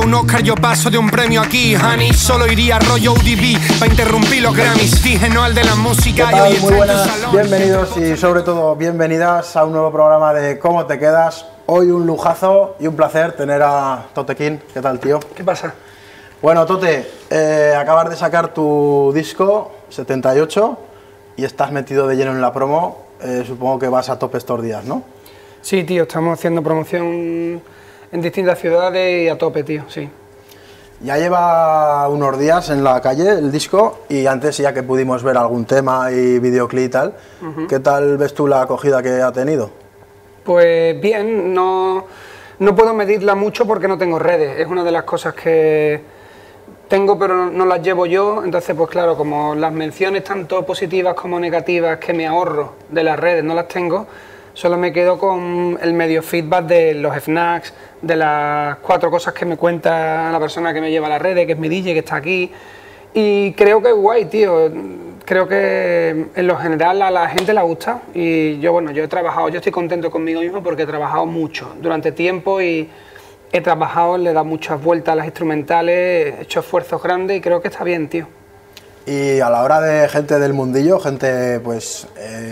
un Oscar yo paso de un premio aquí, honey. Solo iría rollo UDB para interrumpir los Grammys. Dije no al de la música. ¿Qué tal? Muy buenas, bienvenidos y sobre todo bienvenidas a un nuevo programa de ¿Cómo te quedas? Hoy un lujazo y un placer tener a Tote King. ¿Qué tal, tío? ¿Qué pasa? Bueno, Tote, acabas de sacar tu disco 78 y estás metido de lleno en la promo. Supongo que vas a tope estos días, ¿no? Sí, tío, estamos haciendo promoción en distintas ciudades y a tope, tío, sí. Ya lleva unos días en la calle el disco y antes ya que pudimos ver algún tema y videoclip y tal, ¿qué tal ves tú la acogida que ha tenido? Pues bien, no puedo medirla mucho porque no tengo redes, es una de las cosas que tengo pero no las llevo yo, entonces pues claro, como las menciones tanto positivas como negativas que me ahorro de las redes no las tengo, solo me quedo con el medio feedback de los FNACs, de las 4 cosas que me cuenta la persona que me lleva a las redes, que es mi DJ, que está aquí. Y creo que es guay, tío. Creo que en lo general a la gente le gusta. Y yo, bueno, yo estoy contento conmigo mismo porque he trabajado mucho durante tiempo y he trabajado, le he dado muchas vueltas a las instrumentales, he hecho esfuerzos grandes y creo que está bien, tío. Y a la hora de gente del mundillo, gente pues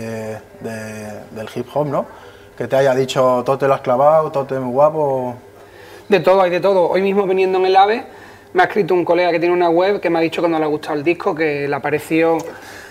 del hip hop, ¿no? Que te haya dicho, Tote lo has clavado, Tote muy guapo. De todo, hay de todo. Hoy mismo viniendo en el AVE, me ha escrito un colega que tiene una web que me ha dicho que no le ha gustado el disco, que le ha parecido...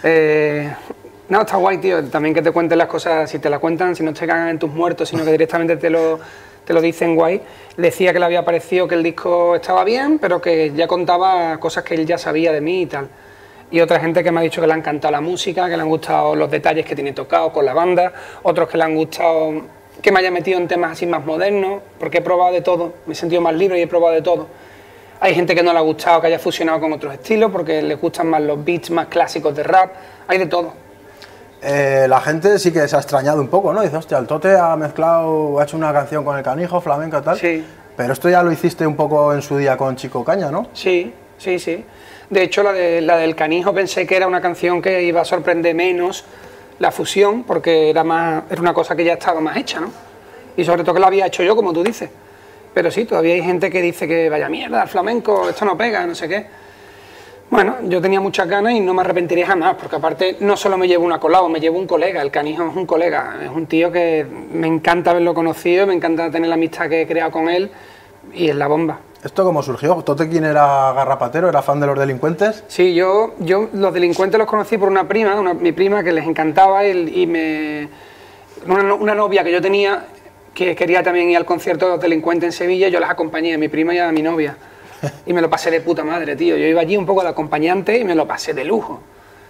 No, está guay, tío, también que te cuenten las cosas, si te las cuentan, si no te cagan en tus muertos, sino que directamente te lo dicen guay. Decía que le había parecido que el disco estaba bien, pero que ya contaba cosas que él ya sabía de mí y tal. Y otra gente que me ha dicho que le ha encantado la música, que le han gustado los detalles que tiene tocado con la banda, otros que le han gustado que me haya metido en temas así más modernos, porque he probado de todo, me he sentido más libre y he probado de todo. Hay gente que no le ha gustado que haya fusionado con otros estilos, porque les gustan más los beats más clásicos de rap, hay de todo. La gente sí que se ha extrañado un poco, ¿no? Dice, hostia, el Tote ha mezclado, ha hecho una canción con el Canijo, flamenca y tal. Sí. Pero esto ya lo hiciste un poco en su día con Chico Caña, ¿no? Sí, sí, sí. De hecho, la del Canijo pensé que era una canción que iba a sorprender menos la fusión, porque era una cosa que ya estaba más hecha, ¿no? Y sobre todo que la había hecho yo, como tú dices. Pero sí, todavía hay gente que dice que vaya mierda, el flamenco, esto no pega, no sé qué. Bueno, yo tenía muchas ganas y no me arrepentiría jamás, porque aparte no solo me llevo una colado, me llevo un colega, el Canijo es un colega, es un tío que me encanta haberlo conocido, me encanta tener la amistad que he creado con él y es la bomba. ¿Esto cómo surgió? ¿Tote quién era garrapatero? ¿Era fan de los delincuentes? Sí, yo los delincuentes los conocí por una prima, mi prima que les encantaba una novia que yo tenía que quería también ir al concierto de los delincuentes en Sevilla, yo las acompañé a mi prima y a mi novia. Y me lo pasé de puta madre, tío. Yo iba allí un poco de acompañante y me lo pasé de lujo.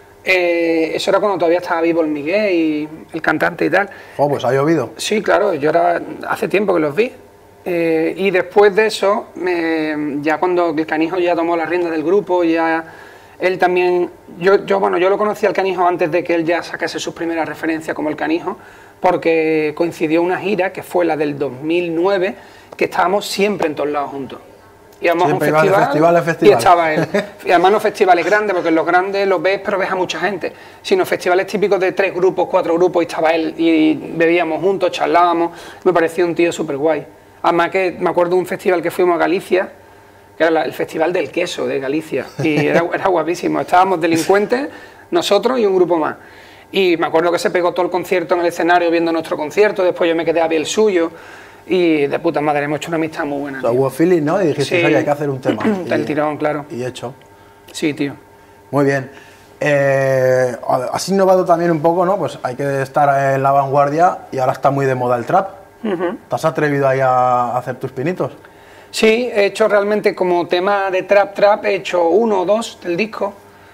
Eso era cuando todavía estaba vivo el Miguel y el cantante y tal. Oh, pues ha llovido. Sí, claro, hace tiempo que los vi. Y después de eso, ya cuando el Canijo ya tomó las riendas del grupo, ya él también... Yo lo conocí al Canijo antes de que él ya sacase sus primeras referencias como el Canijo, porque coincidió una gira, que fue la del 2009, que estábamos siempre en todos lados juntos. Íbamos a un festival y estaba él. Y además no festivales grandes, porque en los grandes los ves, pero ves a mucha gente, sino festivales típicos de 3 grupos, 4 grupos, y estaba él, y bebíamos juntos, charlábamos, me pareció un tío súper guay. Además que me acuerdo de un festival que fuimos a Galicia, que era el Festival del Queso de Galicia, y era guapísimo, estábamos delincuentes, nosotros y un grupo más. Y me acuerdo que se pegó todo el concierto en el escenario viendo nuestro concierto, después yo me quedé a ver el suyo, y de puta madre, hemos hecho una amistad muy buena. O sea, hubo feeling, ¿no? Y dijiste, sí. Oye, hay que hacer un tema. Del tirón, claro. Y hecho. Sí, tío. Muy bien. Has innovado también un poco, ¿no? Pues hay que estar en la vanguardia y ahora está muy de moda el trap. ¿Te has atrevido ahí a hacer tus pinitos? Sí, he hecho realmente como tema de trap, he hecho 1 o 2 del disco.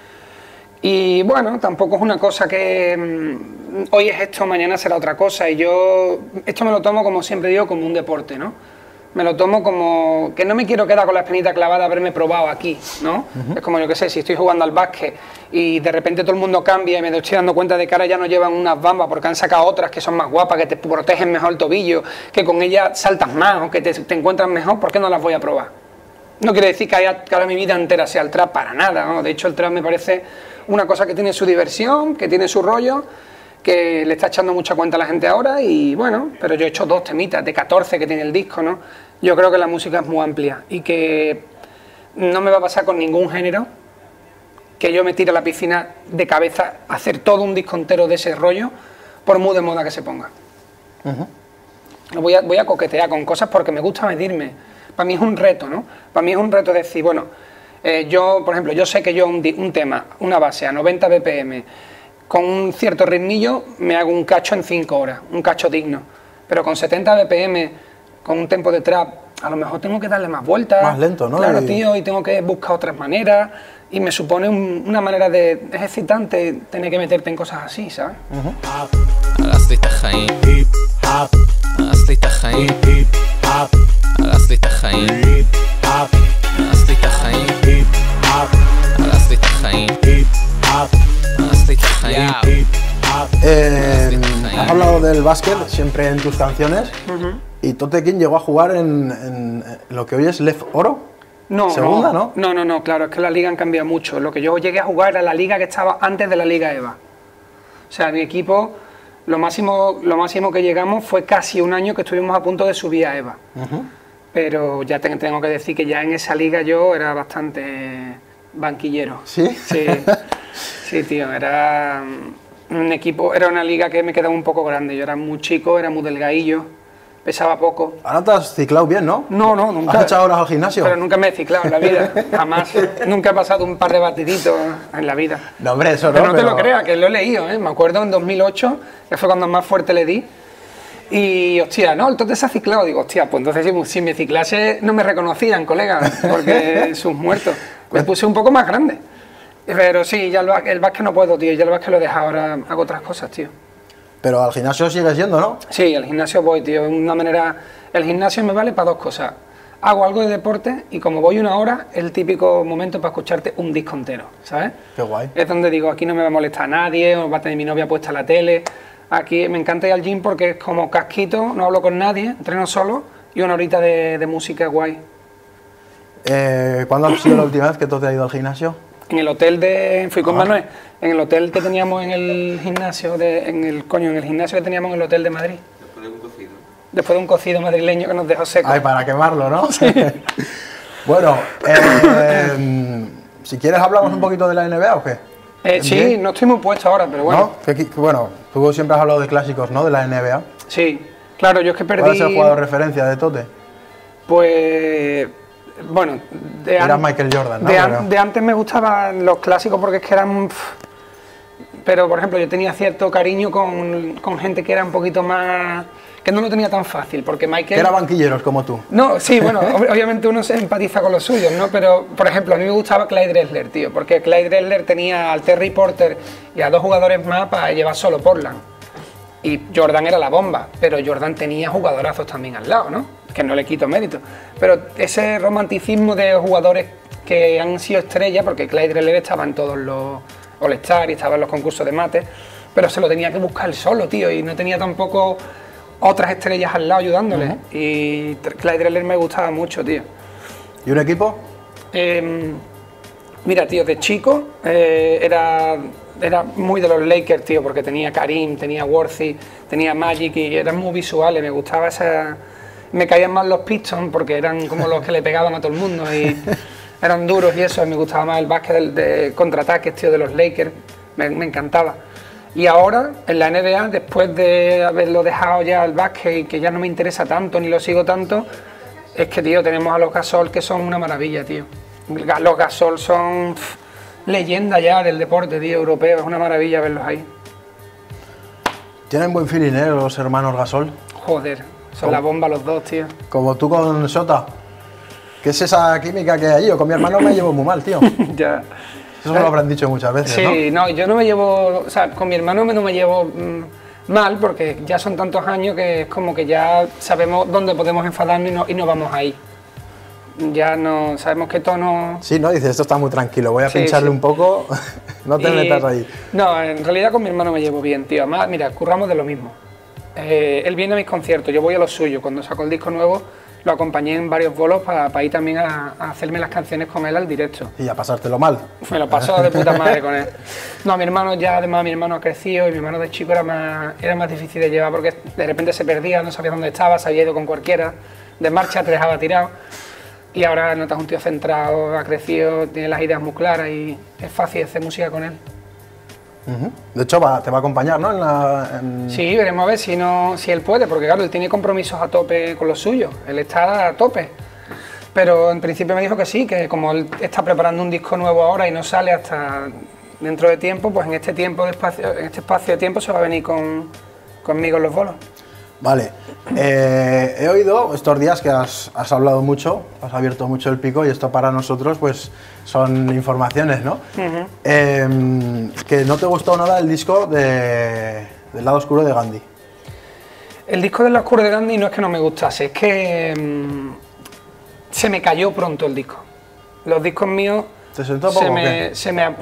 Y bueno, tampoco es una cosa que hoy es esto, mañana será otra cosa. Y yo esto me lo tomo, como siempre digo, como un deporte, ¿no? Me lo tomo como que no me quiero quedar con la espinita clavada de haberme probado aquí, ¿no? Es como, yo qué sé, si estoy jugando al básquet y de repente todo el mundo cambia y me estoy dando cuenta de que ahora ya no llevan unas bambas porque han sacado otras que son más guapas, que te protegen mejor el tobillo, que con ellas saltas más o que te encuentras mejor, ¿por qué no las voy a probar? No quiere decir que ahora mi vida entera sea el trap, para nada, ¿no? De hecho, el trap me parece una cosa que tiene su diversión, que tiene su rollo, que le está echando mucha cuenta a la gente ahora y bueno, pero yo he hecho 2 temitas de 14 que tiene el disco, ¿no? Yo creo que la música es muy amplia y que no me va a pasar con ningún género que yo me tire a la piscina de cabeza a hacer todo un disco entero de ese rollo, por muy de moda que se ponga. Voy a coquetear con cosas porque me gusta medirme. Para mí es un reto, ¿no? Para mí es un reto decir, bueno, yo, por ejemplo, yo sé que yo un tema, una base a 90 BPM, con un cierto ritmillo, me hago un cacho en 5 horas, un cacho digno. Pero con 70 BPM, con un tempo de trap, a lo mejor tengo que darle más vueltas. Más lento, ¿no? Claro, tío, y tengo que buscar otras maneras. Y me supone una manera de... Es excitante tener que meterte en cosas así, ¿sabes? הרס לי את החיים, הרס לי את החיים, הרס לי את החיים, הרס לי את החיים, הרס לי את החיים, הרס לי את החיים. Has hablado del básquet siempre en tus canciones y Tote King llegó a jugar en lo que hoy es Lef Oro. No, Segunda, no, claro, es que la liga han cambiado mucho. Lo que yo llegué a jugar era la liga que estaba antes de la Liga EVA. O sea, mi equipo, lo máximo que llegamos fue casi un año que estuvimos a punto de subir a EVA. Pero ya tengo que decir que ya en esa liga yo era bastante banquillero. ¿Sí? Sí, tío, era un equipo, era una liga que me quedaba un poco grande. Yo era muy chico, era muy delgadillo, pesaba poco. Ahora te has ciclado bien, ¿no? No, nunca. ¿Has echado horas al gimnasio? Pero nunca me he ciclado en la vida, jamás. Nunca he pasado un par de batiditos en la vida. No, hombre, eso no. Pero no te lo creas, que lo he leído, ¿eh? Me acuerdo en 2008, que fue cuando más fuerte le di. Y, hostia, no, el Tote se ha ciclado. Digo, hostia, pues entonces si me ciclase no me reconocían, colega, porque sus muertos. Me puse un poco más grande. Pero sí, ya el básquet no puedo, tío. Ya el básquet lo he dejado, ahora hago otras cosas, tío. Pero al gimnasio sigues yendo, ¿no? Sí, al gimnasio voy, tío. Una manera... El gimnasio me vale para dos cosas. Hago algo de deporte y como voy una hora, es el típico momento para escucharte un disco entero, ¿sabes? Qué guay. Es donde digo, aquí no me va a molestar a nadie, o va a tener mi novia puesta la tele. Aquí me encanta ir al gym porque es como casquito, no hablo con nadie, entreno solo y una horita de música guay. ¿Cuándo ha sido la última vez que tú te has ido al gimnasio? En el hotel fui con Manuel, en el hotel que teníamos en el gimnasio, en el gimnasio que teníamos en el hotel de Madrid. Después de un cocido madrileño que nos dejó secos. Ay, para quemarlo, ¿no? Sí. Bueno, si quieres hablamos un poquito de la NBA o qué. Sí, no estoy muy puesto ahora, pero bueno. ¿No? Bueno, tú siempre has hablado de clásicos, ¿no? De la NBA. Sí, claro, yo es que perdí... ¿Cuál es el jugador de referencia de Tote? Pues... Bueno, era Michael Jordan, ¿no? De antes me gustaban los clásicos porque es que eran... Pero, por ejemplo, yo tenía cierto cariño con gente que era un poquito más... que no lo tenía tan fácil, porque Michael... Que eran banquilleros como tú. No, sí, bueno, obviamente uno se empatiza con los suyos, ¿no? Pero, por ejemplo, a mí me gustaba Clyde Drexler, tío, porque Clyde Drexler tenía al Terry Porter y a 2 jugadores más para llevar solo Portland. Y Jordan era la bomba, pero Jordan tenía jugadorazos también al lado, ¿no? Que no le quito mérito. Pero ese romanticismo de jugadores que han sido estrellas, porque Clyde Drexler estaba en todos los All-Star y estaba en los concursos de mate, pero se lo tenía que buscar solo, tío, y no tenía tampoco otras estrellas al lado ayudándole. Y Clyde Drexler me gustaba mucho, tío. ¿Y un equipo? Mira, tío, de chico era muy de los Lakers, tío, porque tenía Karim, tenía Worthy, tenía Magic y eran muy visuales, me gustaba esa... Me caían más los Pistons porque eran como los que le pegaban a todo el mundo y eran duros y eso, y me gustaba más el básquet de contraataques, tío, de los Lakers, me encantaba. Y ahora, en la NBA, después de haberlo dejado ya el básquet y que ya no me interesa tanto ni lo sigo tanto, es que, tío, tenemos a los Gasol que son una maravilla, tío. Los Gasol son leyenda ya del deporte, tío, europeo, es una maravilla verlos ahí. Tienen buen feeling, ¿eh? Los hermanos Gasol. Joder, son la bomba los dos, tío. Como tú con Sota. ¿Qué es esa química que hay allí? Yo con mi hermano me llevo muy mal, tío. Ya. Eso me lo habrán dicho muchas veces, ¿no? Sí, no, yo no me llevo, o sea, con mi hermano no me llevo mal porque ya son tantos años que es como que ya sabemos dónde podemos enfadarnos y no vamos ahí. Ya no, sabemos qué tono... Sí, ¿no? Dices, esto está muy tranquilo, voy a pincharle un poco, no te metas ahí. No, en realidad con mi hermano me llevo bien, tío. Además, mira, curramos de lo mismo. Él viene a mis conciertos, yo voy a los suyos. Cuando sacó el disco nuevo, lo acompañé en varios bolos para ir también a hacerme las canciones con él al directo. Y a pasártelo mal. Me lo pasó de puta madre con él. No, mi hermano ya, además mi hermano ha crecido y mi hermano de chico era más difícil de llevar porque de repente se perdía, no sabía dónde estaba, se había ido con cualquiera. de marcha, te dejaba tirado. Y ahora notas un tío centrado, ha crecido, tiene las ideas muy claras y es fácil hacer música con él. De hecho, te va a acompañar, ¿no? Sí, veremos a ver si él puede, porque claro, él tiene compromisos a tope con los suyos, él está a tope. Pero en principio me dijo que sí, que como él está preparando un disco nuevo ahora y no sale hasta dentro de tiempo, pues en este espacio de tiempo se va a venir conmigo en los bolos. Vale, he oído estos días que has hablado mucho, has abierto mucho el pico y esto para nosotros pues son informaciones, ¿no? Que no te gustó nada el disco del lado oscuro de Gandhi. El disco del lado oscuro de Gandhi no es que no me gustase, es que se me cayó pronto el disco. Los discos míos... ¿Te sentó poco o qué?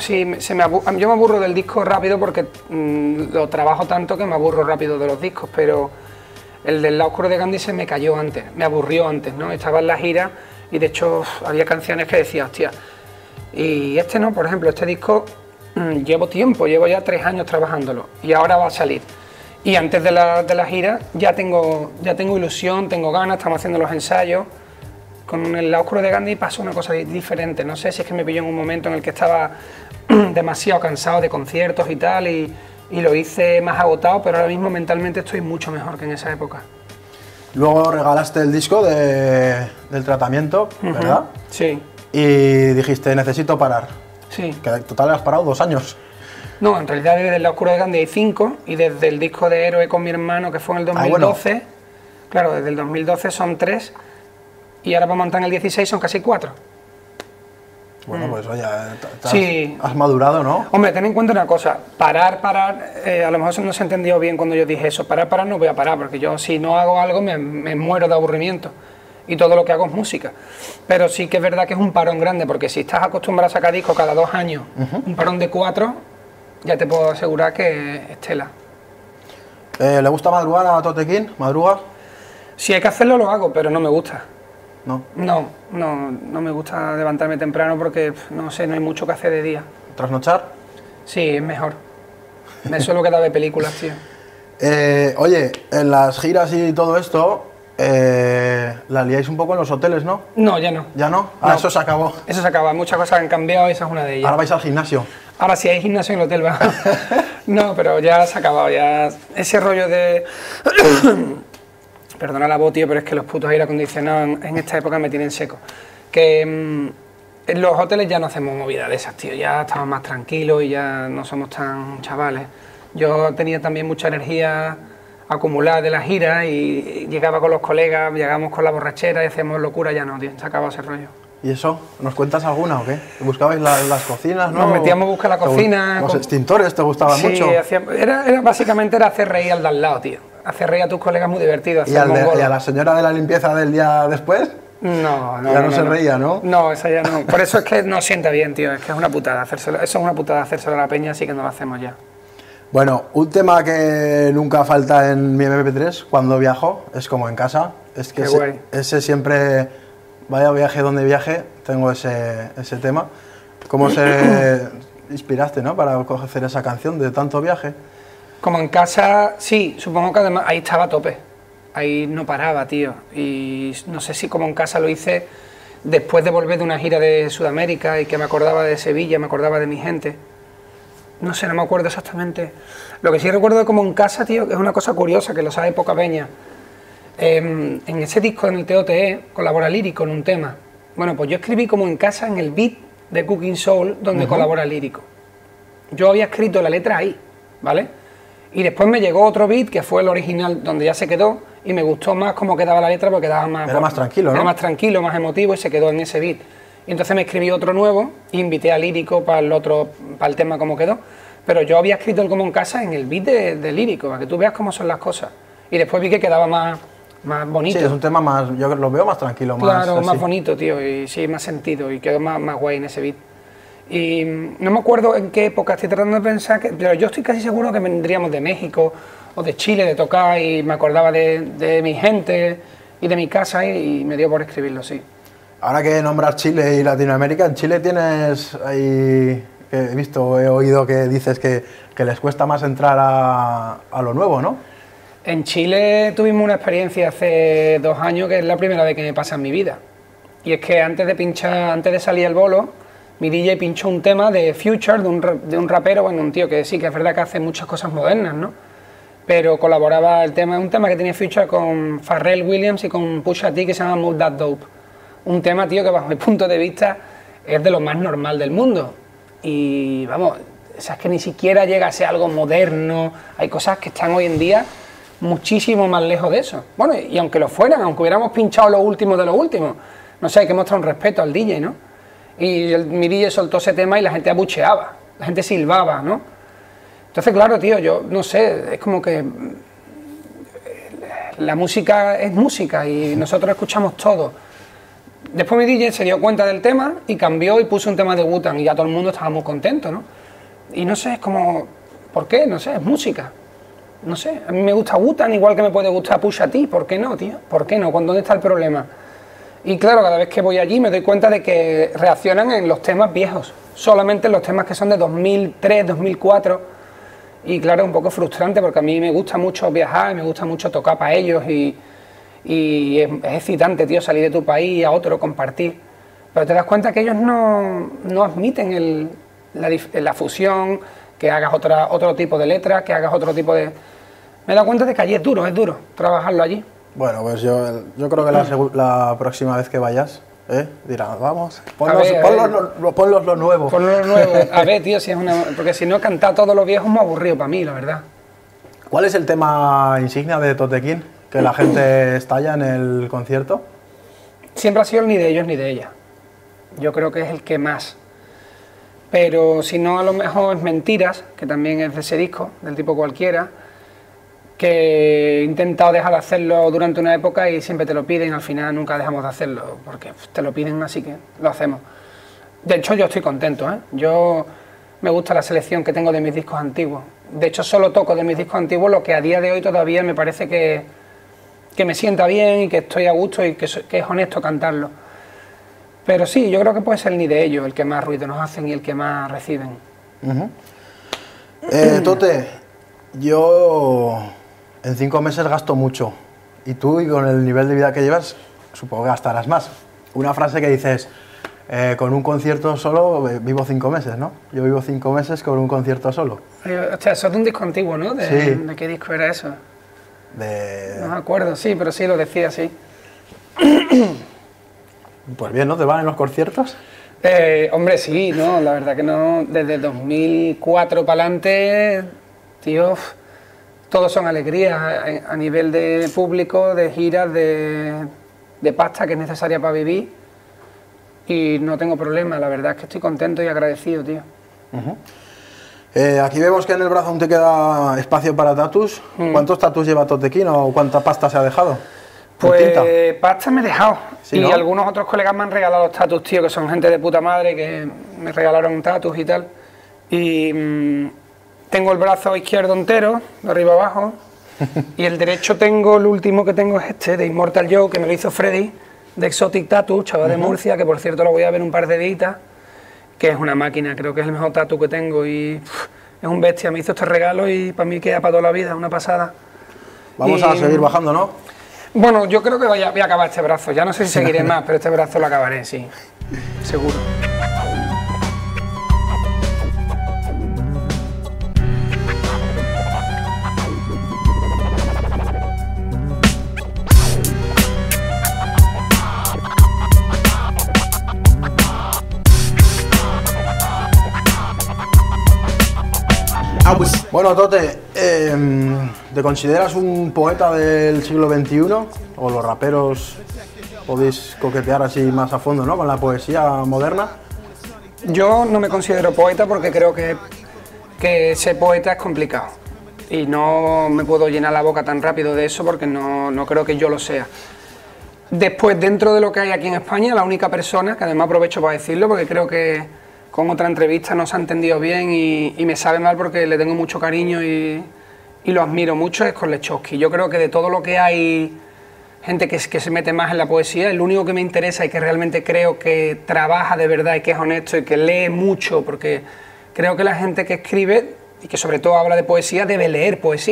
Yo me aburro del disco rápido porque lo trabajo tanto que me aburro rápido de los discos, pero el del lado oscuro de Gandhi se me cayó antes, me aburrió antes, ¿no? Estaba en la gira y de hecho había canciones que decía, hostia, y este no, por ejemplo, este disco llevo ya 3 años trabajándolo y ahora va a salir. Y antes de la gira ya tengo ilusión, tengo ganas, estamos haciendo los ensayos. Con el lado oscuro de Gandhi pasó una cosa diferente, no sé si es que me pilló en un momento en el que estaba demasiado cansado de conciertos y tal y lo hice más agotado, pero ahora mismo mentalmente estoy mucho mejor que en esa época. Luego regalaste el disco del tratamiento, ¿verdad? Sí. Y dijiste, necesito parar. Sí. Que en total has parado 2 años. No, en realidad desde el lado oscuro de Gandhi hay 5 y desde el disco de Héroe con mi hermano, que fue en el 2012, bueno. Claro, desde el 2012 son 3 y ahora vamos a montar en el 16 son casi 4. Bueno, pues oye, sí. Has madurado, ¿no? Hombre, ten en cuenta una cosa, parar, a lo mejor no se entendió bien cuando yo dije eso, parar no voy a parar, porque yo si no hago algo me muero de aburrimiento y todo lo que hago es música. Pero sí que es verdad que es un parón grande, porque si estás acostumbrado a sacar discos cada 2 años, un parón de 4, ya te puedo asegurar que es tela. ¿Le gusta madrugar a Totequín? ¿Madruga? Si hay que hacerlo lo hago, pero no me gusta. ¿No? No me gusta levantarme temprano porque, no sé, no hay mucho que hacer de día. ¿Trasnochar? Sí, es mejor. Me suelo quedar de películas, tío. Oye, en las giras y todo esto, la liáis un poco en los hoteles, ¿no? No, ya no. ¿Ya no? No. Eso se acabó. Eso se acaba, muchas cosas han cambiado y esa es una de ellas. Ahora vais al gimnasio. Ahora sí hay gimnasio en el hotel, va. No, pero ya se ha acabado, ya. Ese rollo de... Perdona la voz, tío, pero es que los putos aire acondicionados en esta época me tienen seco. Que en los hoteles ya no hacemos movidas de esas, tío. Ya estamos más tranquilos y ya no somos tan chavales. Yo tenía también mucha energía acumulada de la gira y llegaba con los colegas, llegábamos con la borrachera y hacíamos locura, ya no, tío, se acababa ese rollo. ¿Y eso? ¿Nos cuentas alguna o qué? ¿Buscabais las cocinas, no? Nos metíamos a buscar la cocina. ¿Los extintores te gustaban mucho? Sí, básicamente era hacer reír al de al lado, tío. Hacer reír a tus colegas muy divertido. ¿Y a la señora de la limpieza del día después? No. Ya no se reía, ¿no? No, esa ya no. Por eso es que no sienta bien, tío. Es que es una putada hacérselo. Eso es una putada hacérselo a la peña, así que no lo hacemos ya. Bueno, un tema que nunca falta en mi MP3 cuando viajo es como en casa. Es que ese siempre, vaya viaje donde viaje, tengo ese tema. ¿Cómo se inspiraste, no, para hacer esa canción de tanto viaje? Como en casa, sí, supongo que además ahí estaba a tope. Ahí no paraba, tío. Y no sé si como en casa lo hice después de volver de una gira de Sudamérica y que me acordaba de Sevilla, me acordaba de mi gente. No sé, no me acuerdo exactamente. Lo que sí recuerdo de como en casa, tío, que es una cosa curiosa, que lo sabe poca peña. En ese disco, en el TOTE, colabora Lírico en un tema. Bueno, pues yo escribí como en casa en el beat de Cooking Soul, donde colabora Lírico. Yo había escrito la letra ahí, ¿vale? Y después me llegó otro beat, que fue el original, donde ya se quedó, y me gustó más cómo quedaba la letra, porque quedaba más... Era más tranquilo, ¿no? Era más tranquilo, más emotivo, y se quedó en ese beat. Y entonces me escribí otro nuevo, e invité a Lírico para el tema como quedó. Pero yo había escrito el como en casa en el beat de Lírico, para que tú veas cómo son las cosas. Y después vi que quedaba más bonito. Sí, es un tema más, yo lo veo más tranquilo, claro, más más bonito, tío, y sí, más sentido, y quedó más guay en ese beat. Y no me acuerdo en qué época, estoy tratando de pensar, pero yo estoy casi seguro que vendríamos de México o de Chile, de tocar, y me acordaba de mi gente y de mi casa, y me dio por escribirlo, sí. Ahora que nombras Chile y Latinoamérica, en Chile tienes ahí, he oído que dices que les cuesta más entrar a lo nuevo, ¿no? En Chile tuvimos una experiencia hace 2 años que es la primera vez que me pasa en mi vida. Y es que antes de salir el bolo, mi DJ pinchó un tema de Future, de un rapero, bueno, un tío que sí, que es verdad que hace muchas cosas modernas, ¿no? Pero colaboraba un tema que tenía Future con Pharrell Williams y con Pusha T, que se llama Move That Dope. Un tema, tío, que bajo mi punto de vista es de lo más normal del mundo. Y vamos, o sea, es que ni siquiera llega a ser algo moderno. Hay cosas que están hoy en día muchísimo más lejos de eso. Bueno, y aunque lo fueran, aunque hubiéramos pinchado lo último de lo último, no sé, hay que mostrar un respeto al DJ, ¿no? Y mi DJ soltó ese tema y la gente abucheaba, la gente silbaba, ¿no? Entonces, claro, tío, yo no sé, es como que la música es música y nosotros escuchamos todo. Después mi DJ se dio cuenta del tema y cambió y puso un tema de Wu-Tang y ya todo el mundo estaba muy contento, ¿no? Y no sé, es como, ¿por qué? No sé, es música. No sé, a mí me gusta Wu-Tang igual que me puede gustar Pusha T, ¿por qué no, tío? ¿Por qué no? ¿Dónde está el problema? Y claro, cada vez que voy allí me doy cuenta de que reaccionan en los temas viejos, solamente en los temas que son de 2003, 2004, y claro, es un poco frustrante porque a mí me gusta mucho viajar, me gusta mucho tocar para ellos y es excitante, tío, salir de tu país y a otro, compartir, pero te das cuenta que ellos no admiten la fusión, que hagas otro tipo de letras, que hagas otro tipo de... Me he dado cuenta de que allí es duro trabajarlo allí. Bueno, pues yo creo que la próxima vez que vayas, dirás, vamos, ponlos lo nuevo. Ponlos lo nuevo. A ver, tío, porque si no, cantar todo lo viejo es muy aburrido para mí, la verdad. ¿Cuál es el tema insignia de Tote King que la gente estalla en el concierto? Siempre ha sido el ni de ellos ni de ella. Yo creo que es el que más. Pero si no, a lo mejor es Mentiras, que también es de ese disco, del tipo cualquiera, que he intentado dejar de hacerlo durante una época y siempre te lo piden, al final nunca dejamos de hacerlo, porque te lo piden, así que lo hacemos. De hecho, yo estoy contento, ¿eh? Yo me gusta la selección que tengo de mis discos antiguos. De hecho, solo toco de mis discos antiguos lo que a día de hoy todavía me parece que me sienta bien y que estoy a gusto y que es honesto cantarlo. Pero sí, yo creo que puede ser ni de ellos el que más ruido nos hacen y el que más reciben. Tote, yo en 5 meses gasto mucho y tú, y con el nivel de vida que llevas, supongo que gastarás más. Una frase que dices, con un concierto solo vivo 5 meses, ¿no? Yo vivo 5 meses con un concierto solo. O sea, eso es de un disco antiguo, ¿no? Sí. ¿De qué disco era eso? No me acuerdo, sí, pero sí lo decía así. Pues bien, ¿no? ¿Te van en los conciertos? Hombre, sí, no, la verdad que no. Desde 2004 para adelante, tío, todos son alegrías a nivel de público, de giras, de pasta que es necesaria para vivir. Y no tengo problema, la verdad es que estoy contento y agradecido, tío. Aquí vemos que en el brazo aún te queda espacio para tatus. ¿Cuántos tatus lleva Tote King o cuánta pasta se ha dejado? Pues pasta me he dejado. ¿Sí, y no? algunos otros colegas me han regalado los tatus, tío, que son gente de puta madre, que me regalaron un tatus y tal. Y tengo el brazo izquierdo entero, de arriba abajo, y el derecho tengo, el último que tengo es este, de Immortal Joe, que me lo hizo Freddy, de Exotic Tattoo, chaval de Murcia, que por cierto lo voy a ver un par de días, que es una máquina, creo que es el mejor tatu que tengo y es un bestia, me hizo este regalo y para mí queda para toda la vida, una pasada. Vamos a seguir bajando, ¿no? Bueno, yo creo que voy a acabar este brazo, ya no sé si seguiré más, pero este brazo lo acabaré, sí, seguro. Bueno, Tote, ¿te consideras un poeta del siglo XXI? ¿O los raperos podéis coquetear así más a fondo, ¿no?, con la poesía moderna? Yo no me considero poeta porque creo que ser poeta es complicado. Y no me puedo llenar la boca tan rápido de eso porque no creo que yo lo sea. Después, dentro de lo que hay aquí en España, la única persona, que además aprovecho para decirlo porque creo que con otra entrevista no se ha entendido bien y me sabe mal porque le tengo mucho cariño y lo admiro mucho, es con Lechowski. Yo creo que de todo lo que hay, gente que se mete más en la poesía, el único que me interesa y que realmente creo que trabaja de verdad y que es honesto y que lee mucho, porque creo que la gente que escribe y que sobre todo habla de poesía debe leer poesía,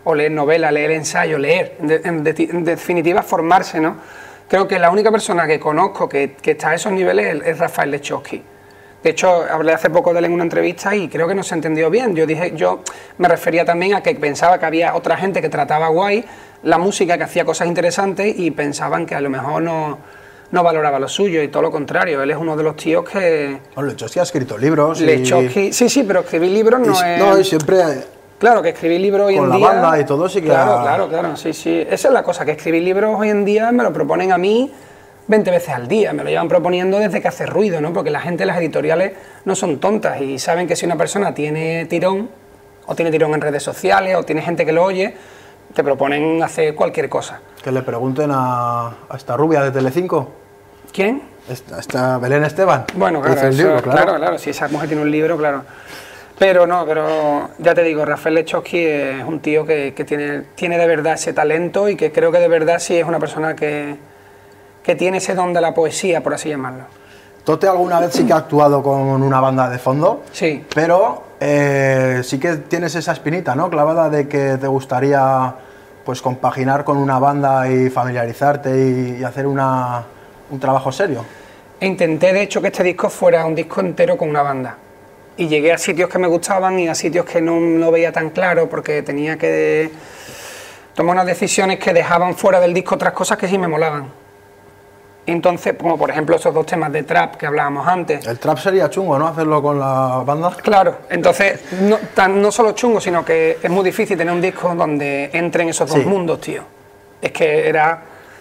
o leer novela, leer ensayo, leer, en definitiva formarse, ¿no? Creo que la única persona que conozco que está a esos niveles es Rafael Lechowski. De hecho, hablé hace poco de él en una entrevista y creo que no se entendió bien. Yo me refería también a que pensaba que había otra gente que trataba guay la música, que hacía cosas interesantes y pensaban que a lo mejor no valoraba lo suyo y todo lo contrario. Él es uno de los tíos que... Bueno, Lechowski ha escrito libros Lechowski, sí, pero escribir libros no es... No, y siempre... Claro, que escribir libros hoy en día... Con la banda y todo sí que... Claro, sí. Esa es la cosa, que escribir libros hoy en día me lo proponen a mí 20 veces al día, me lo llevan proponiendo desde que hace ruido, ¿no? Porque la gente, las editoriales no son tontas y saben que si una persona tiene tirón, o tiene tirón en redes sociales, o tiene gente que lo oye, te proponen hacer cualquier cosa. Que le pregunten a esta rubia de Telecinco. ¿Quién? Esta Belén Esteban. Bueno, claro, si esa mujer tiene un libro, claro. Pero ya te digo, Rafael Lechowski es un tío que tiene de verdad ese talento y que creo que de verdad sí es una persona que tiene ese don de la poesía, por así llamarlo. Tote alguna vez sí que ha actuado con una banda de fondo, sí, pero sí que tienes esa espinita, ¿no?, clavada de que te gustaría pues compaginar con una banda y familiarizarte y hacer un trabajo serio. Intenté, de hecho, que este disco fuera un disco entero con una banda. Y llegué a sitios que me gustaban y a sitios que no lo veía tan claro porque tenía que tomar unas decisiones que dejaban fuera del disco otras cosas que sí me molaban. Entonces, como por ejemplo esos dos temas de trap que hablábamos antes. El trap sería chungo, ¿no?, hacerlo con la banda. Claro, entonces no solo chungo, sino que es muy difícil tener un disco donde entren esos dos mundos, tío. Es que era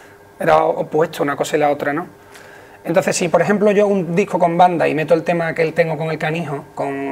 opuesto una cosa y la otra, ¿no? Entonces, si por ejemplo yo un disco con banda y meto el tema que tengo con el Canijo,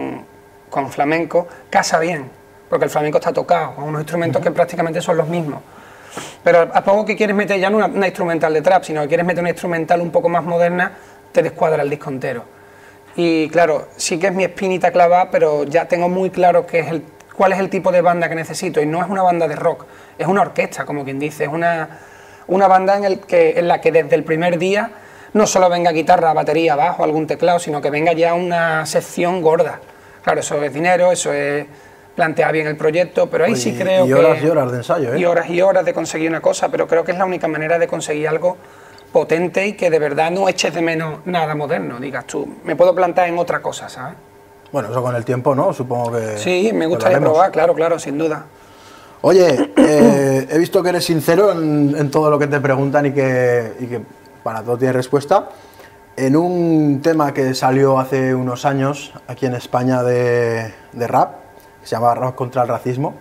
con flamenco, casa bien, porque el flamenco está tocado, con unos instrumentos que prácticamente son los mismos. Pero a poco que quieres meter ya no una instrumental de trap, sino que quieres meter una instrumental un poco más moderna, te descuadra el disco entero. Y claro, sí que es mi espinita clavada, pero ya tengo muy claro cuál es el tipo de banda que necesito, y no es una banda de rock, es una orquesta, como quien dice, es una banda en la que desde el primer día no solo venga guitarra, batería, bajo, algún teclado, sino que venga ya una sección gorda. Claro, eso es dinero, eso es plantear bien el proyecto, pero ahí sí creo que... Y horas de ensayo, ¿eh? Y horas de conseguir una cosa, pero creo que es la única manera de conseguir algo potente y que de verdad no eches de menos nada moderno, digas tú, me puedo plantar en otra cosa, ¿sabes? Bueno, eso con el tiempo, ¿no? Supongo que... Sí, me gustaría probar, claro, sin duda. Oye, he visto que eres sincero en todo lo que te preguntan y que para todo tienes respuesta. En un tema que salió hace unos años aquí en España de rap, que se llama Rap contra el Racismo,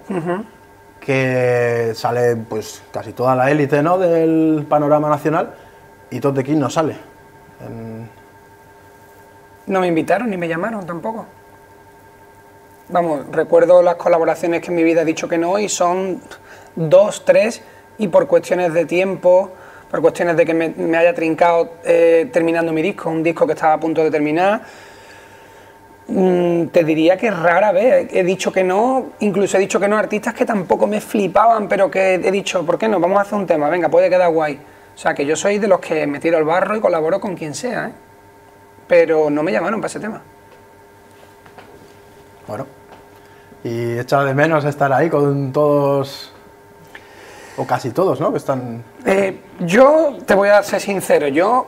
que sale pues casi toda la élite, ¿no?, del panorama nacional, y Tote King no sale. No me invitaron ni me llamaron tampoco. Vamos, recuerdo las colaboraciones que en mi vida he dicho que no, y son 2, 3, y por cuestiones de tiempo, por cuestiones de que me haya trincado terminando mi disco, un disco que estaba a punto de terminar, te diría que rara vez he dicho que no, incluso he dicho que no a artistas que tampoco me flipaban, pero que he dicho, ¿por qué no? Vamos a hacer un tema, venga, puede quedar guay. O sea, que yo soy de los que me tiro al barro y colaboro con quien sea, ¿eh? Pero no me llamaron para ese tema. Bueno, y echa de menos estar ahí con todos, o casi todos, ¿no?, que están... Yo te voy a ser sincero, yo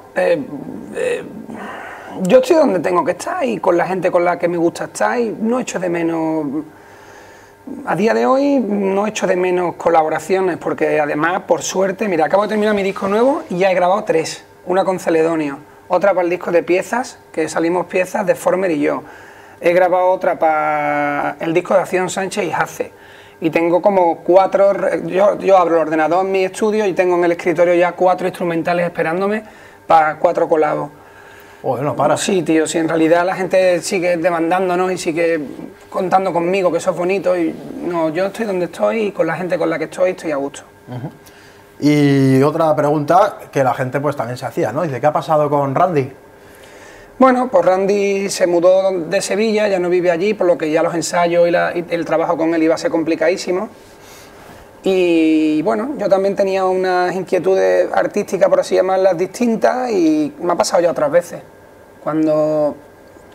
estoy donde tengo que estar y con la gente con la que me gusta estar, y no echo de menos, a día de hoy no echo de menos colaboraciones, porque además, por suerte, mira, acabo de terminar mi disco nuevo y ya he grabado 3, una con Celedonio, otra para el disco de Piezas, que salimos Piezas, de Former y yo. He grabado otra para el disco de Acción Sánchez y Hace. Y tengo como 4, yo abro el ordenador en mi estudio y tengo en el escritorio ya 4 instrumentales esperándome para 4 colabos. Joder, no para. Sí, tío, sí, en realidad la gente sigue demandándonos y sigue contando conmigo, que eso es bonito, y no, yo estoy donde estoy y con la gente con la que estoy a gusto. Y otra pregunta que la gente pues también se hacía, ¿no? Dice, ¿qué ha pasado con Randy? Bueno, pues Randy se mudó de Sevilla, ya no vive allí, por lo que ya los ensayos y el trabajo con él iba a ser complicadísimo. Y bueno, yo también tenía unas inquietudes artísticas, por así llamarlas, distintas, y me ha pasado ya otras veces. Cuando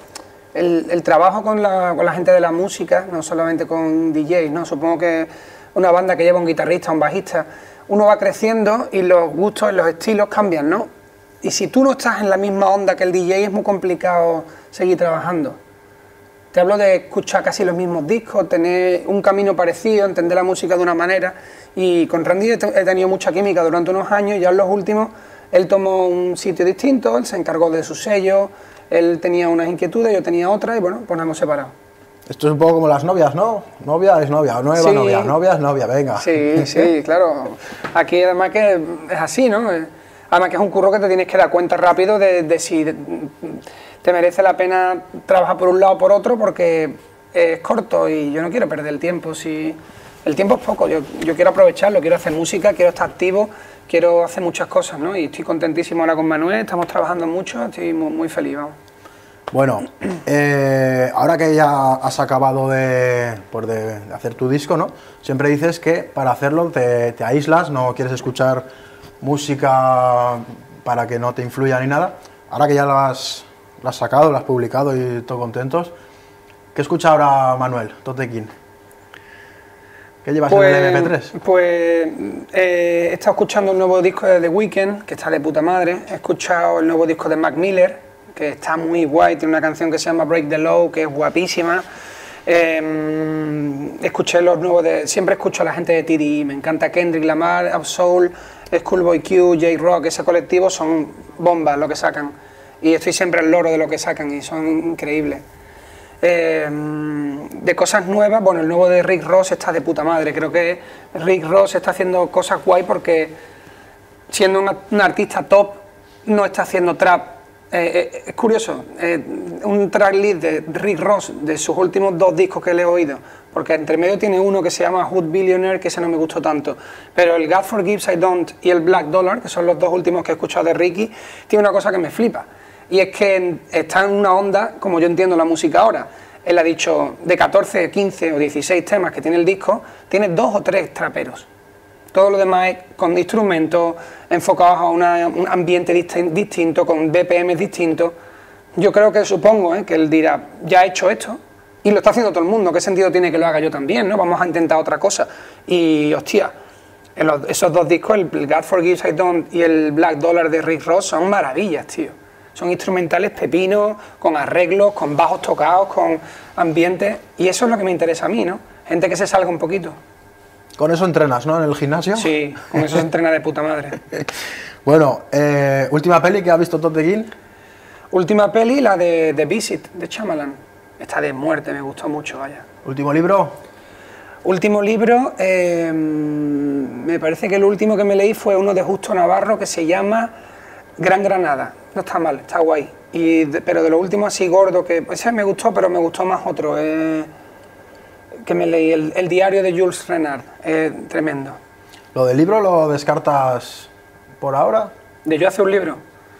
el trabajo con la gente de la música, no solamente con DJs, ¿no? Supongo que una banda que lleva un guitarrista, un bajista, uno va creciendo y los gustos, los estilos cambian, ¿no? Y si tú no estás en la misma onda que el DJ es muy complicado seguir trabajando. Te hablo de escuchar casi los mismos discos, tener un camino parecido, entender la música de una manera. Y con Randy he tenido mucha química durante unos años y ya en los últimos él tomó un sitio distinto, él se encargó de su sello, él tenía unas inquietudes, yo tenía otras y bueno, pues nos hemos separado. Esto es un poco como las novias, ¿no? Novia es novia, nueva sí. novia es novia, venga. Sí, claro. Aquí además que es así, ¿no? Además que es un curro que te tienes que dar cuenta rápido de si te merece la pena trabajar por un lado o por otro, porque es corto y yo no quiero perder el tiempo. Si el tiempo es poco, yo quiero aprovecharlo, quiero hacer música, quiero estar activo, quiero hacer muchas cosas, ¿no? Y estoy contentísimo ahora con Manuel, estamos trabajando mucho, estoy muy feliz, vamos. Bueno, ahora que ya has acabado de hacer tu disco, ¿no? Siempre dices que para hacerlo te aíslas, no quieres escuchar música para que no te influya ni nada. Ahora que ya lo has sacado, lo has publicado y todo contentos, ¿qué escucha ahora Manuel Totequín? ¿Qué llevas en el MP3? Pues he estado escuchando el nuevo disco de The Weeknd, que está de puta madre. He escuchado el nuevo disco de Mac Miller, que está muy guay, tiene una canción que se llama Break the Law, que es guapísima. Escuché los nuevos siempre escucho a la gente de TDE, me encanta Kendrick Lamar, Absol, Schoolboy Q, J-Rock, ese colectivo son bombas lo que sacan. Y estoy siempre al loro de lo que sacan y son increíbles. De cosas nuevas, bueno, el nuevo de Rick Ross está de puta madre. Creo que Rick Ross está haciendo cosas guay porque siendo un artista top no está haciendo trap. Es curioso, un tracklist de Rick Ross de sus últimos 2 discos que le he oído, porque entre medio tiene uno que se llama Hood Billionaire, que ese no me gustó tanto, pero el God Forgives I Don't y el Black Dollar, que son los 2 últimos que he escuchado de Ricky, tiene una cosa que me flipa, y es que está en una onda, como yo entiendo la música ahora. Él ha dicho, de 14, 15 o 16 temas que tiene el disco, tiene 2 o 3 traperos. Todo lo demás es con instrumentos enfocados a un ambiente distinto, con BPM distintos. Yo creo que supongo que él dirá, ya he hecho esto y lo está haciendo todo el mundo, ¿qué sentido tiene que lo haga yo también? ¿No? Vamos a intentar otra cosa. Y hostia, esos 2 discos, el God Forgives I Don't y el Black Dollar de Rick Ross, son maravillas, tío. Son instrumentales pepinos, con arreglos, con bajos tocados, con ambiente, y eso es lo que me interesa a mí, ¿no? Gente que se salga un poquito. Con eso entrenas, ¿no? En el gimnasio. Sí, con eso se entrena de puta madre. Bueno, última peli que ha visto Totequín. Última peli, la de The Visit, de Shyamalan. Está de muerte, me gustó mucho, vaya. ¿Último libro? Último libro, me parece que el último que me leí fue uno de Justo Navarro que se llama Gran Granada. No está mal, está guay. Pero de lo último así gordo, que ese me gustó, pero me gustó más otro. Que me leí, el diario de Jules Renard, tremendo. ¿Lo del libro lo descartas por ahora? ¿De yo hacer un libro?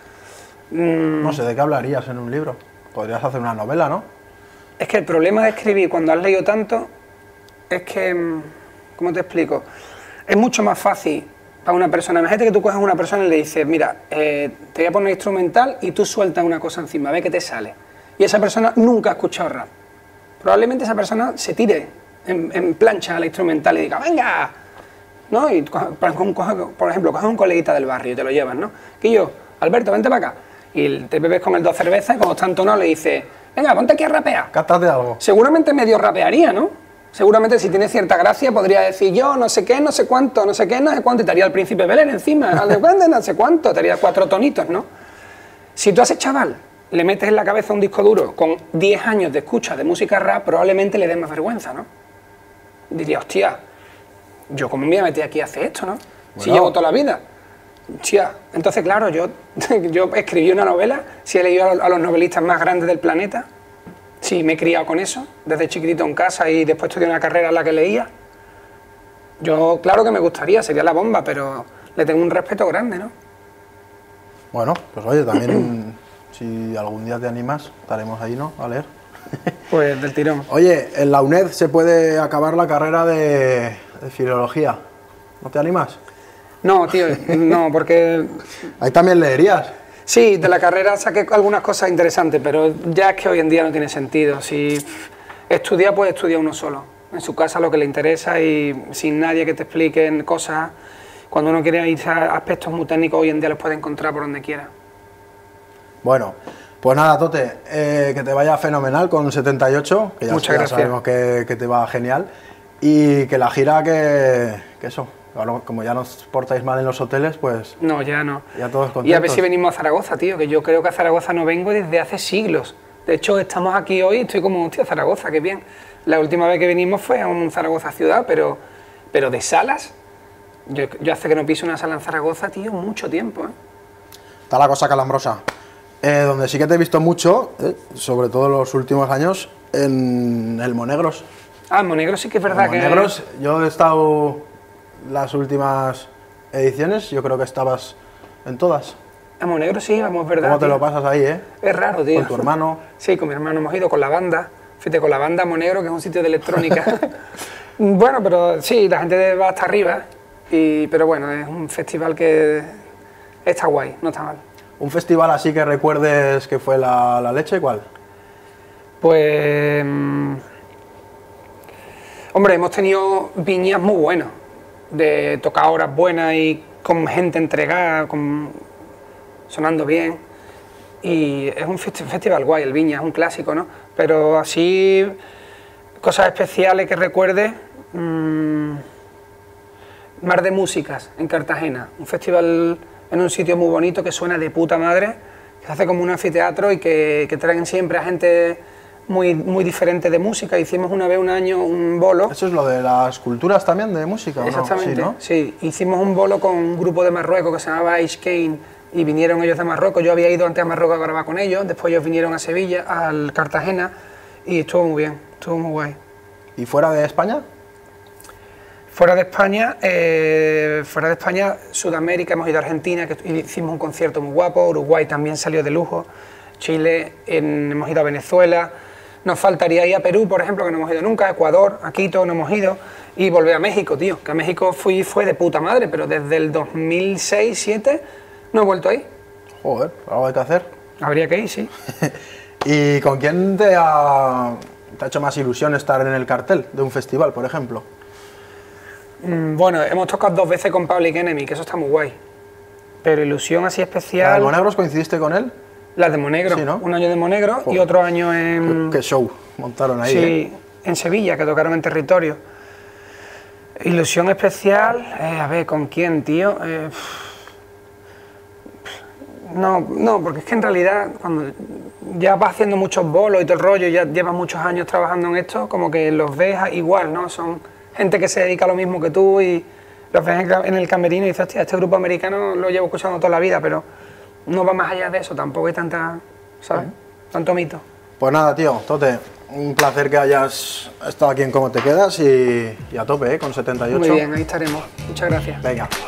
No sé, ¿de qué hablarías en un libro? Podrías hacer una novela, ¿no? Es que el problema de escribir cuando has leído tanto es que, ¿cómo te explico? Es mucho más fácil para una persona. Imagínate que tú coges a una persona y le dices, mira, te voy a poner instrumental y tú sueltas una cosa encima, ve qué te sale. Y esa persona nunca ha escuchado rap. Probablemente esa persona se tire en plancha a la instrumental y diga, ¡venga! ¿No? Y, por ejemplo, coges un coleguita del barrio y te lo llevas, ¿no? Que yo, Alberto, vente para acá. Y te bebes con el 2 cervezas y cuando está entonado le dices, venga, ponte aquí a rapear. Cántate algo. Seguramente medio rapearía, ¿no? Seguramente si tiene cierta gracia podría decir yo no sé qué, no sé cuánto, no sé qué, no sé cuánto, y te haría el Príncipe Belén encima, no sé cuánto, te haría 4 tonitos, ¿no? Si tú a ese chaval le metes en la cabeza un disco duro con 10 años de escucha de música rap, probablemente le dé más vergüenza, ¿no? Diría, hostia, yo cómo me voy a meter aquí a hacer esto, ¿no? Bueno. Si llevo toda la vida. Hostia, entonces claro, yo escribí una novela, si he leído a los novelistas más grandes del planeta, sí, me he criado con eso, desde chiquitito en casa y después estudié una carrera en la que leía. Yo, claro que me gustaría, sería la bomba, pero le tengo un respeto grande, ¿no? Bueno, pues oye, también si algún día te animas, estaremos ahí, ¿no? A leer. Pues del tirón. Oye, en la UNED se puede acabar la carrera de filología. ¿No te animas? No, tío, no, porque... Ahí también leerías. Sí, de la carrera saqué algunas cosas interesantes, pero ya es que hoy en día no tiene sentido. Si estudiar, puede estudiar uno solo. en su casa lo que le interesa y sin nadie que te explique cosas. Cuando uno quiere ir a aspectos muy técnicos, hoy en día los puede encontrar por donde quiera. Bueno, pues nada, Tote, que te vaya fenomenal con 78, que ya sabemos que te va genial, y que la gira que eso, ahora, como ya nos portáis mal en los hoteles, pues... No, ya no. Ya todos contentos. Y a ver si venimos a Zaragoza, tío, que yo creo que a Zaragoza no vengo desde hace siglos. De hecho, estamos aquí hoy y estoy como, hostia, Zaragoza, qué bien. La última vez que vinimos fue a un Zaragoza ciudad, pero de salas, yo hace que no piso una sala en Zaragoza, tío, mucho tiempo, ¿eh? Está la cosa calambrosa. Donde sí que te he visto mucho, sobre todo en los últimos años, en el Monegros. Ah, en Monegros sí que es verdad que... Monegros, yo he estado las últimas ediciones, yo creo que estabas en todas. A Monegros sí, vamos, verdad. ¿Cómo te lo pasas ahí, Es raro, tío. ¿Con tu hermano? Sí, con mi hermano hemos ido con la banda. Fíjate, con la banda Monegro, que es un sitio de electrónica. Bueno, pero sí, la gente va hasta arriba. Pero bueno, es un festival que está guay, no está mal. ¿Un festival así que recuerdes que fue la leche? ¿Cuál? Pues... hombre, hemos tenido viñas muy buenas, de tocadoras buenas y con gente entregada, sonando bien. Y es un festival guay, el Viña, es un clásico, ¿no? Pero así, cosas especiales que recuerde, Mar de Músicas, en Cartagena, un festival en un sitio muy bonito que suena de puta madre, que se hace como un anfiteatro y que traen siempre a gente muy diferente de música. Hicimos una vez un año un bolo. ¿Eso es lo de las culturas también de música? Exactamente, ¿no? Sí, hicimos un bolo con un grupo de Marruecos que se llamaba Ice Kane y vinieron ellos de Marruecos. Yo había ido antes a Marruecos a grabar con ellos, después ellos vinieron a Sevilla, al Cartagena, y estuvo muy bien, estuvo muy guay. ¿Y fuera de España? Fuera de España, Sudamérica, hemos ido a Argentina, que hicimos un concierto muy guapo, Uruguay también salió de lujo, Chile, hemos ido a Venezuela, nos faltaría ir a Perú, por ejemplo, que no hemos ido nunca, Ecuador, a Quito no hemos ido, y volver a México, tío, que a México fue de puta madre, pero desde el 2006-2007 no he vuelto ahí. Joder, algo hay que hacer. Habría que ir, sí. ¿Y con quién te ha hecho más ilusión estar en el cartel de un festival, por ejemplo? Bueno, hemos tocado 2 veces con Public Enemy, que eso está muy guay. Pero ilusión así especial... ¿La de Monegros coincidiste con él? La de Monegro, sí, ¿no? Un año de Monegro y otro año en... ¿Qué show montaron ahí? Sí, en Sevilla, que tocaron en Territorio. Ilusión especial, a ver, ¿con quién, tío? No, porque es que en realidad cuando ya vas haciendo muchos bolos y todo el rollo, ya llevas muchos años trabajando en esto, como que los ves igual, ¿no? Son gente que se dedica a lo mismo que tú y los ves en el camerino y dices, hostia, este grupo americano lo llevo escuchando toda la vida, pero no va más allá de eso, tampoco hay tanta, ¿sabes? Tanto mito. Pues nada, tío, Tote, un placer que hayas estado aquí en Cómo Te Quedas y a tope, con 78. Muy bien, ahí estaremos. Muchas gracias. Venga.